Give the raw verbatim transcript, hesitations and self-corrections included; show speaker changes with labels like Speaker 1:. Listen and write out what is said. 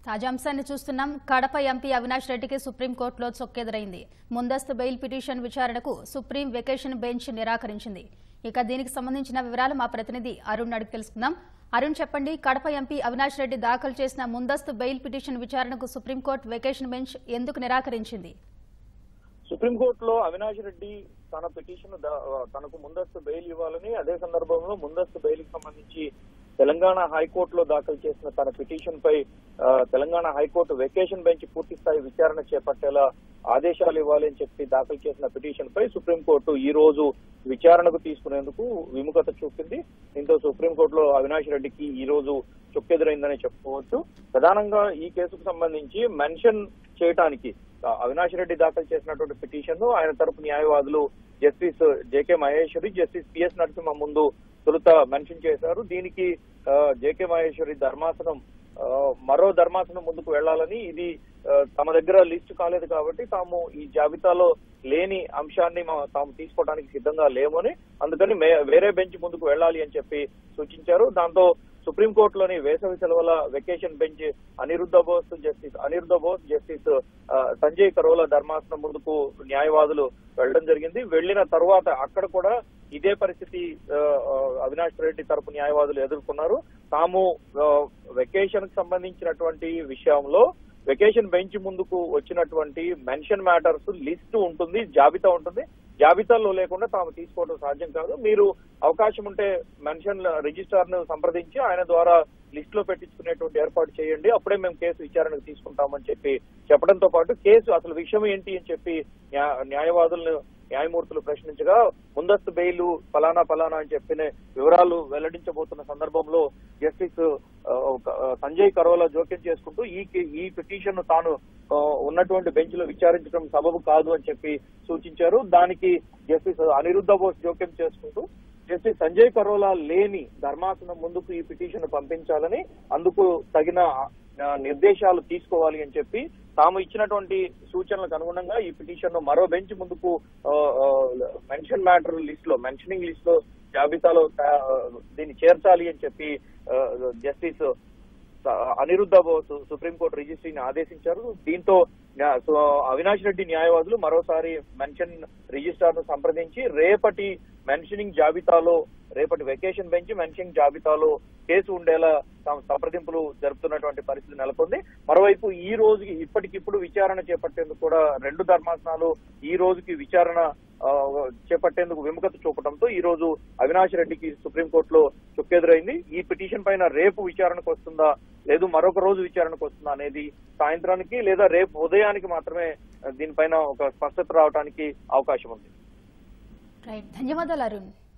Speaker 1: తాజా అంశాన్ని చూస్తున్నాం. కడప ఎంపీ అవినాష్ రెడ్డికి సుప్రీంకోర్టులో చొక్కెదురైంది. ముందస్తు బెయిల్ పిటిషన్ విచారణకు సుప్రీం వెకేషన్ బెంచ్ నిరాకరించింది. ఇక దీనికి సంబంధించిన వివరాలు మా ప్రతినిధి అరుణ్ అడిగి తెలుసుకుందాం. అరుణ్, చెప్పండి, కడప ఎంపీ అవినాష్ రెడ్డి దాఖలు చేసిన ముందస్తు బెయిల్ పిటిషన్ విచారణకు సుప్రీంకోర్టు వెకేషన్ బెంచ్ ఎందుకు నిరాకరించింది?
Speaker 2: సుప్రీంకోర్టులో అవినాష్ రెడ్డి తన పిటిషన్ తనకు ముందస్తు బెయిల్ ఇవ్వాలని, అదే సందర్భంలో ముందస్తు బెయిల్ కి సంబంధించి తెలంగాణ హైకోర్టులో దాఖలు చేసిన తన పిటిషన్ పై తెలంగాణ హైకోర్టు వెకేషన్ బెంచ్ పూర్తి స్థాయి విచారణ చేపట్టేలా ఆదేశాలు ఇవ్వాలి అని చెప్పి దాఖలు చేసిన పిటిషన్ పై సుప్రీంకోర్టు ఈ రోజు విచారణకు తీసుకునేందుకు విముఖత చూపింది. దీంతో సుప్రీంకోర్టులో అవినాష్ రెడ్డికి ఈ రోజు చొక్కెదురైందని చెప్పుకోవచ్చు. ప్రధానంగా ఈ కేసుకు సంబంధించి మెన్షన్ చేయడానికి అవినాష్ రెడ్డి దాఖలు చేసినటువంటి పిటిషన్ ఆయన తరపు న్యాయవాదులు justice JK Maheshwari, justice PS Narasimha ముందు తొలుత మెన్షన్ చేశారు. దీనికి జేకే మహేశ్వరి ధర్మాసనం మరో ధర్మాసనం ముందుకు వెళ్లాలని, ఇది తమ దగ్గర లిస్టు కాలేదు కాబట్టి తాము ఈ జాబితాలో లేని అంశాన్ని తాము తీసుకోవడానికి సిద్ధంగా లేమని, అందుకని వేరే బెంచ్ ముందుకు వెళ్లాలి అని చెప్పి సూచించారు. దాంతో సుప్రీంకోర్టులోని వేసవి సెలవుల vacation bench Aniruddha Bose justice Aniruddha Bose justice Sanjay Karol ధర్మాసనం ముందుకు న్యాయవాదులు వెళ్లడం జరిగింది. వెళ్లిన తర్వాత అక్కడ కూడా ఇదే పరిస్థితి అవినాష్ రెడ్డి తరపు న్యాయవాదులు ఎదుర్కొన్నారు. తాము వెకేషన్ కు సంబంధించినటువంటి విషయంలో వెకేషన్ బెంచ్ ముందుకు వచ్చినటువంటి మెన్షన్ మ్యాటర్స్ లిస్టు ఉంటుంది, జాబితా ఉంటుంది. జాబితాలో లేకుండా తాము తీసుకోవడం సాధ్యం కాదు. మీరు అవకాశం ఉంటే మెన్షన్ రిజిస్ట్రార్ ను సంప్రదించి ఆయన ద్వారా లిస్ట్ లో పెట్టించుకునేటువంటి ఏర్పాటు చేయండి, అప్పుడే మేము కేసు విచారణకు తీసుకుంటామని చెప్పి చెప్పడంతో పాటు కేసు అసలు విషయం ఏంటి అని చెప్పి న్యాయవాదులను న్యాయమూర్తులు ప్రశ్నించగా ముందస్తు బెయిల్ ఫలానా ఫలానా అని చెప్పిన వివరాలు వెల్లడించబోతున్న సందర్భంలో జస్టిస్ సంజయ్ కరోలా జోక్యం చేసుకుంటూ ఈ ఈ పిటిషన్ తాను ఉన్నటువంటి బెంచ్ లో విచారించడం సబబు కాదు అని చెప్పి సూచించారు. దానికి జస్టిస్ అనిరుద్ధ బోస్ జోక్యం చేసుకుంటూ జస్టిస్ సంజయ్ కరోలా లేని ధర్మాసనం ముందుకు ఈ పిటిషన్ పంపించాలని, అందుకు తగిన నిర్దేశాలు తీసుకోవాలి అని చెప్పి తాము ఇచ్చినటువంటి సూచనలకు అనుగుణంగా ఈ పిటిషన్ మరో బెంచ్ ముందుకు మెన్షన్ మ్యాటర్ లిస్ట్ లో మెన్షనింగ్ లిస్ట్ లో జాబితాలో దీన్ని చేర్చాలి అని చెప్పి జస్టిస్ అనిరుద్ధ బోస్ సుప్రీంకోర్టు రిజిస్ట్రీని ఆదేశించారు. దీంతో అవినాష్ రెడ్డి న్యాయవాదులు మరోసారి మెన్షన్ రిజిస్ట్రార్ ను సంప్రదించి రేపటి మెన్షనింగ్ జాబితాలో రేపటి వెకేషన్ బెంచ్ మెన్షనింగ్ జాబితాలో కేసు ఉండేలా తాము సంప్రదింపులు జరుపుతున్నటువంటి పరిస్థితి నెలకొంది. మరోవైపు ఈ రోజుకి ఇప్పటికిప్పుడు విచారణ చేపట్టేందుకు కూడా రెండు ధర్మాసనాలు ఈ రోజుకి విచారణ చేపట్టేందుకు విముఖత చూపడంతో ఈ రోజు అవినాష్ రెడ్డికి సుప్రీంకోర్టులో చుక్కెదురైంది. ఈ పిటిషన్ పైన రేపు విచారణకు వస్తుందా లేదు మరొక రోజు విచారణకు వస్తుందా అనేది సాయంత్రానికి లేదా రేపు ఉదయానికి మాత్రమే దీనిపైన ఒక స్పష్టత రావడానికి అవకాశం ఉంది.
Speaker 1: ధన్యవాదాలు అరుణ్.